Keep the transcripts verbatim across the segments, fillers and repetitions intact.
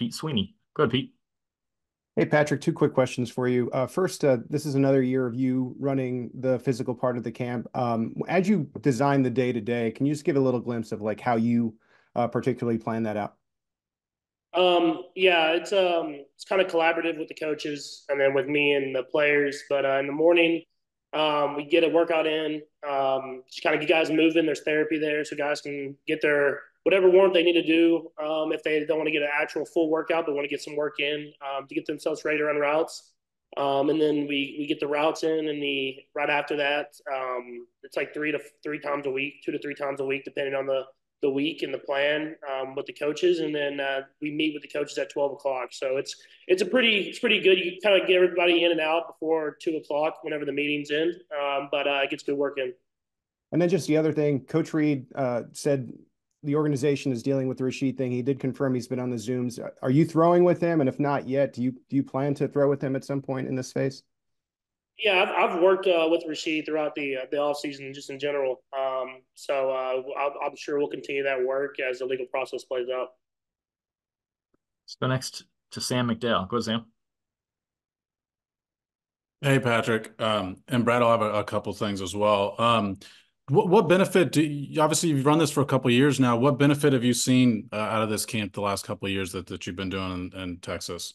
Pete Sweeney. Go ahead, Pete. Hey, Patrick, two quick questions for you. Uh, first, uh, this is another year of you running the physical part of the camp. Um, as you design the day to day, can you just give a little glimpse of like how you uh, particularly plan that out? Um, yeah, it's um, it's kind of collaborative with the coaches and then with me and the players. But uh, in the morning, um, we get a workout in, um, just kind of get guys moving. There's therapy there, so guys can get their whatever warmth they need to do. Um, if they don't want to get an actual full workout, but want to get some work in um, to get themselves ready to run routes. Um, and then we we get the routes in, and the right after that, um, it's like three to three times a week, two to three times a week, depending on the the week and the plan um, with the coaches, and then uh, we meet with the coaches at twelve o'clock. So it's it's a pretty it's pretty good. You kind of get everybody in and out before two o'clock whenever the meetings end, um, but uh, it gets good work in. And then just the other thing, Coach Reed uh, said the organization is dealing with the Rasheed thing. He did confirm he's been on the Zooms. Are you throwing with him? And if not yet, do you do you plan to throw with him at some point in this phase? Yeah, I've, I've worked uh, with Rasheed throughout the uh, the off season, just in general. Um, so uh, I'm, I'm sure we'll continue that work as the legal process plays out. Let's go next to Sam McDowell. Go ahead, Sam. Hey, Patrick. Um, and Brad, I'll have a, a couple things as well. Um, what, what benefit do you, obviously you've run this for a couple of years now. What benefit have you seen uh, out of this camp the last couple of years that, that you've been doing in, in Texas?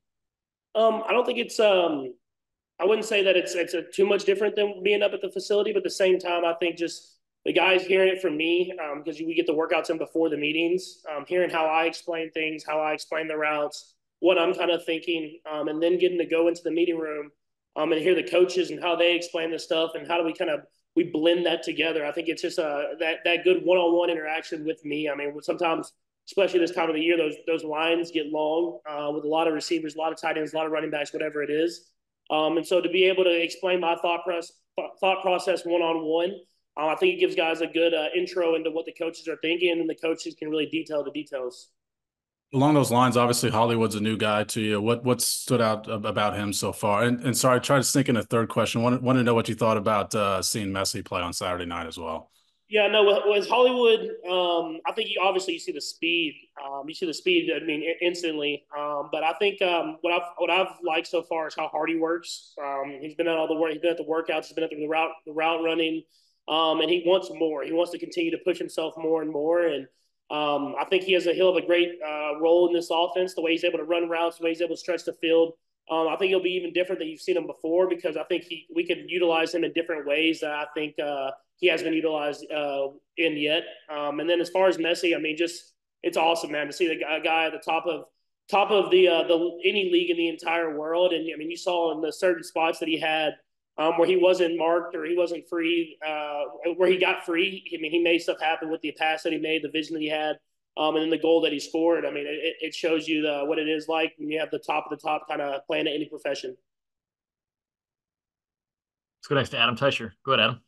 Um, I don't think it's um, I wouldn't say that it's it's a, too much different than being up at the facility, but at the same time, I think just the guys hearing it from me because um, we get the workouts in before the meetings, um, hearing how I explain things, how I explain the routes, what I'm kind of thinking, um, and then getting to go into the meeting room um, and hear the coaches and how they explain the stuff and how do we kind of we blend that together. I think it's just a that that good one-on-one interaction with me. I mean, sometimes, especially this time of the year, those those lines get long uh, with a lot of receivers, a lot of tight ends, a lot of running backs, whatever it is. Um, and so to be able to explain my thought process, thought process one on one, I think it gives guys a good uh, intro into what the coaches are thinking, and the coaches can really detail the details. Along those lines, obviously Hollywood's a new guy to you. What what stood out about him so far? And, and sorry, I tried to sneak in a third question. Wanted, wanted to know what you thought about uh, seeing Messi play on Saturday night as well. Yeah, no, with Hollywood, um, I think you obviously you see the speed. Um, you see the speed. I mean, instantly. Um, but I think um, what I've what I've liked so far is how hard he works. Um, he's been at all the work. He's been at the workouts. He's been at the route the route running, um, and he wants more. He wants to continue to push himself more and more. And um, I think he has a he'll have a great uh, role in this offense. The way he's able to run routes, the way he's able to stretch the field. Um, I think he'll be even different than you've seen him before because I think he we could utilize him in different ways that I think uh, he hasn't been utilized uh, in yet. Um, and then as far as Messi, I mean, just it's awesome, man, to see the guy, guy at the top of top of the uh, the any league in the entire world. And I mean, you saw in the certain spots that he had um, where he wasn't marked or he wasn't free, uh, where he got free. I mean, he made stuff happen with the pass that he made, the vision that he had. Um, and then the goal that he scored, I mean, it, it shows you the, what it is like when you have the top of the top kind of playing at any profession. Let's go next to Adam Teicher. Go ahead, Adam.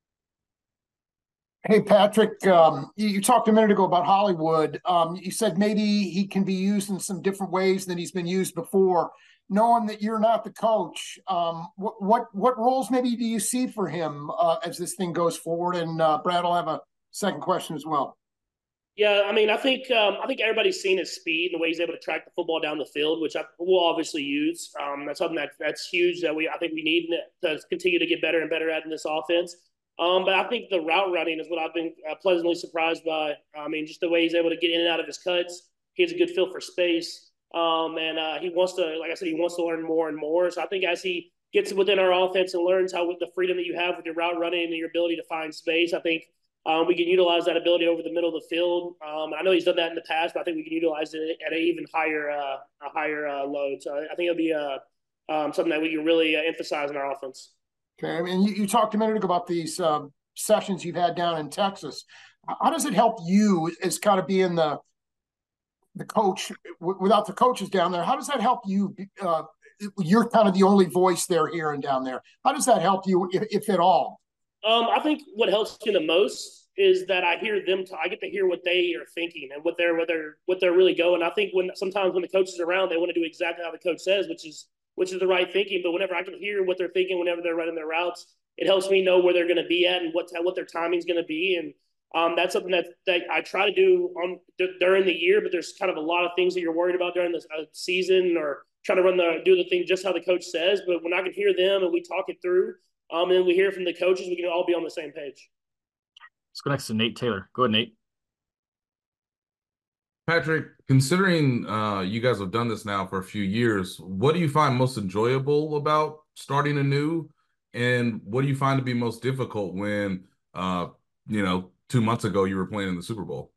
Hey, Patrick, um, you, you talked a minute ago about Hollywood. Um, you said maybe he can be used in some different ways than he's been used before. Knowing that you're not the coach, um, what, what what roles maybe do you see for him uh, as this thing goes forward? And uh, Brad will have a second question as well. Yeah, I mean, I think um, I think everybody's seen his speed and the way he's able to track the football down the field, which I will obviously use. Um, that's something that that's huge that we I think we need to continue to get better and better at in this offense. Um, but I think the route running is what I've been uh, pleasantly surprised by. I mean, just the way he's able to get in and out of his cuts. He has a good feel for space, um, and uh, he wants to, like I said, he wants to learn more and more. So I think as he gets within our offense and learns how with the freedom that you have with your route running and your ability to find space, I think. Um, we can utilize that ability over the middle of the field. Um, I know he's done that in the past, but I think we can utilize it at an even higher, uh, a higher uh, load. So I think it'll be uh, um, something that we can really uh, emphasize in our offense. Okay, I mean, you, you talked a minute ago about these um, sessions you've had down in Texas. How does it help you as kind of being the the coach w- without the coaches down there? How does that help you? Uh, you're kind of the only voice they're hearing down there. How does that help you, if, if at all? Um, I think what helps me the most is that I hear them. T- I get to hear what they are thinking and what they're what they're what they're really going. I think when sometimes when the coach is around, they want to do exactly how the coach says, which is which is the right thinking. But whenever I can hear what they're thinking, whenever they're running their routes, it helps me know where they're going to be at and what what their timing is going to be. And Um, that's something that, that I try to do on during the year, but there's kind of a lot of things that you're worried about during the uh, season, or trying to run the do the thing just how the coach says. But when I can hear them and we talk it through, um, and we hear from the coaches, we can all be on the same page. Let's go next to Nate Taylor. Go ahead, Nate. Patrick, considering uh, you guys have done this now for a few years, what do you find most enjoyable about starting anew? And what do you find to be most difficult when, uh, you know, two months ago you were playing in the Super Bowl?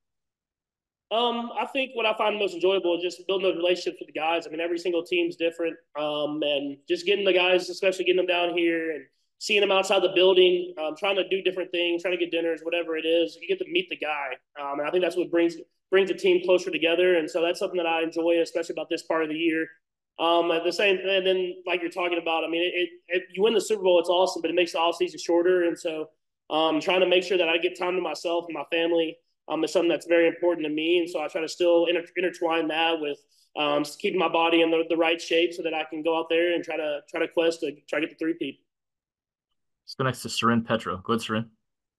Um, I think what I find most enjoyable is just building those relationships with the guys. I mean, every single team's different, um, and just getting the guys, especially getting them down here and seeing them outside the building, um, trying to do different things, trying to get dinners, whatever it is. You get to meet the guy, um, and I think that's what brings brings the team closer together. And so that's something that I enjoy, especially about this part of the year. Um, at the same, and then like you're talking about, I mean, it, it, it you win the Super Bowl, it's awesome, but it makes the off season shorter, and so um, trying to make sure that I get time to myself and my family. Um, is something that's very important to me, and so I try to still inter- intertwine that with um, keeping my body in the, the right shape so that I can go out there and try to try to quest to try to get the three-peat. Let's go next to Seren Petro. Go ahead, Seren.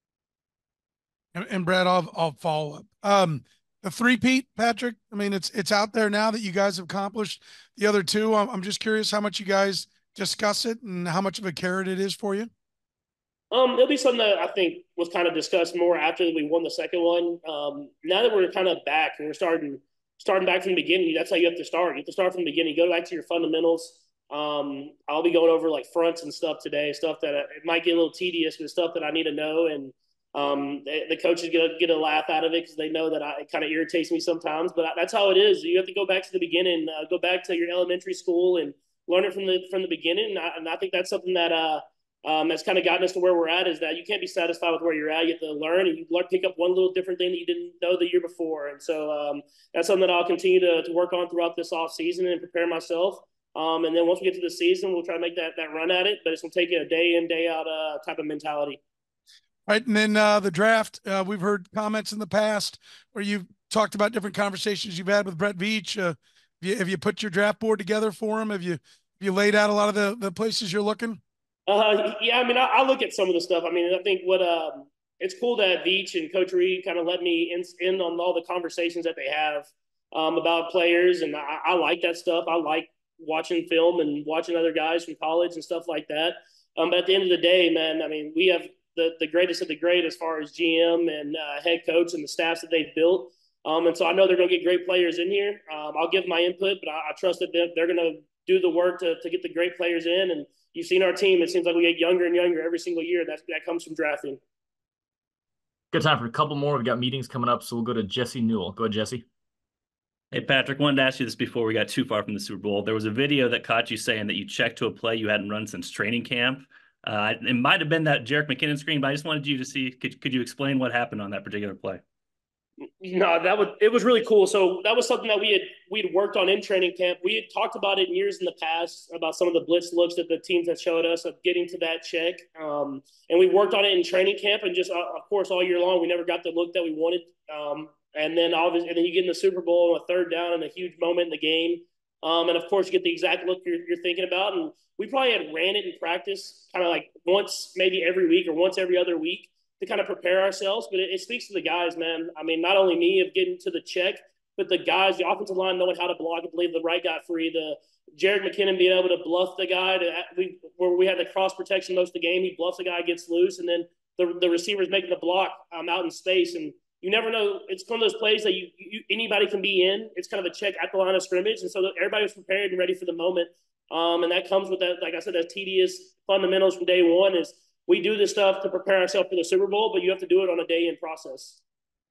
And, and Brad, I'll I'll follow up. Um, the three-peat, Patrick. I mean, it's it's out there now that you guys have accomplished the other two. I'm I'm just curious how much you guys discuss it and how much of a carrot it is for you. Um, it'll be something that I think was kind of discussed more after we won the second one. Um, now that we're kind of back and we're starting starting back from the beginning, that's how you have to start. You have to start from the beginning. Go back to your fundamentals. Um, I'll be going over like fronts and stuff today, stuff that uh, it might get a little tedious, but stuff that I need to know. And um, the, the coaches get a, get a laugh out of it because they know that I, it kind of irritates me sometimes. But that's how it is. You have to go back to the beginning, uh, go back to your elementary school and learn it from the from the beginning. And I, and I think that's something that uh, – Um, that's kind of gotten us to where we're at, is that you can't be satisfied with where you're at. You have to learn, and you learn, pick up one little different thing that you didn't know the year before. And so um, that's something that I'll continue to, to work on throughout this off season and prepare myself. Um, and then once we get to the season, we'll try to make that that run at it. But it's going to take a day in, day out uh, type of mentality. Right, and then uh, the draft. Uh, we've heard comments in the past where you've talked about different conversations you've had with Brett Veach. Uh, have, you, have you put your draft board together for him? Have you have you laid out a lot of the, the places you're looking? Uh, yeah, I mean, I, I look at some of the stuff. I mean, I think what um, it's cool that Veach and Coach Reed kind of let me in, in on all the conversations that they have um, about players, and I, I like that stuff. I like watching film and watching other guys from college and stuff like that. Um, but at the end of the day, man, I mean, we have the, the greatest of the great as far as G M and uh, head coach and the staffs that they've built. Um, and so I know they're going to get great players in here. Um, I'll give my input, but I, I trust that they're, they're going to do the work to, to get the great players in. And you've seen our team. It seems like we get younger and younger every single year. That's, that comes from drafting. Good time for a couple more. We've got meetings coming up, so we'll go to Jesse Newell. Go ahead, Jesse. Hey, Patrick, wanted to ask you this before we got too far from the Super Bowl. There was a video that caught you saying that you checked to a play you hadn't run since training camp. Uh, it might have been that Jerick McKinnon screen, but I just wanted you to see, could, could you explain what happened on that particular play? No, that was it was really cool. So that was something that we had we had worked on in training camp. We had talked about it in years in the past about some of the blitz looks that the teams had showed us of getting to that check. Um, and we worked on it in training camp, and just uh, of course all year long we never got the look that we wanted. Um, and then obviously, and then you get in the Super Bowl on a third down and a huge moment in the game. Um, and of course you get the exact look you're, you're thinking about. And we probably had ran it in practice, kind of like once maybe every week or once every other week, to kind of prepare ourselves. But it, it speaks to the guys, man. I mean, not only me of getting to the check, but the guys, the offensive line knowing how to block and leave the right guy free. The Jerick McKinnon being able to bluff the guy to, we, where we had the cross protection most of the game. He bluffs the guy, gets loose, and then the, the receiver's making the block um, out in space. And you never know. It's one of those plays that you, you anybody can be in. It's kind of a check at the line of scrimmage. And so everybody was prepared and ready for the moment. Um, and that comes with that, like I said, that tedious fundamentals from day one is, we do this stuff to prepare ourselves for the Super Bowl, but you have to do it on a day-in process.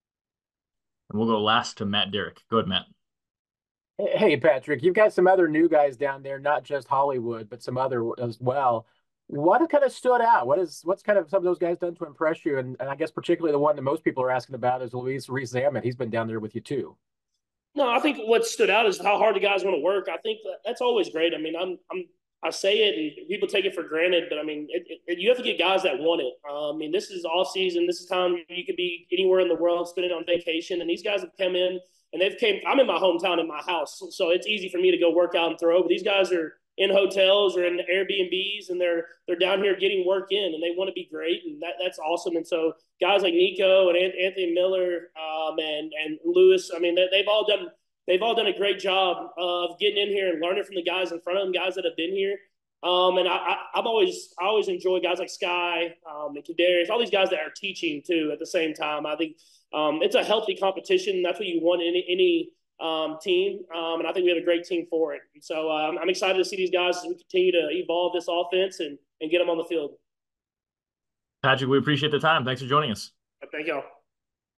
And we'll go last to Matt Derrick. Go ahead, Matt. Hey, Patrick, you've got some other new guys down there, not just Hollywood, but some other as well. What kind of stood out? What is what's kind of some of those guys done to impress you? And, and I guess particularly the one that most people are asking about is Luis Rees-Zammit. He's been down there with you too. No, I think what stood out is how hard the guys want to work. I think that that's always great. I mean, I'm I'm I say it and people take it for granted, but I mean, it, it, you have to get guys that want it. Um, I mean, this is off season. This is time you could be anywhere in the world, spending on vacation. And these guys have come in and they've came, I'm in my hometown in my house. So it's easy for me to go work out and throw, but these guys are in hotels or in Airbnbs, and they're they're down here getting work in, and they want to be great, and that that's awesome. And so guys like Nico and Anthony Miller um, and and Lewis, I mean, they, they've all done they've all done a great job of getting in here and learning from the guys in front of them, guys that have been here. Um, and I, I, I've always, I always enjoy guys like Sky um, and Kadarius, all these guys that are teaching too at the same time. I think um, it's a healthy competition. That's what you want in any, any um, team. Um, and I think we have a great team for it. And so um, I'm excited to see these guys as we continue to evolve this offense and, and get them on the field. Patrick, we appreciate the time. Thanks for joining us. Thank y'all.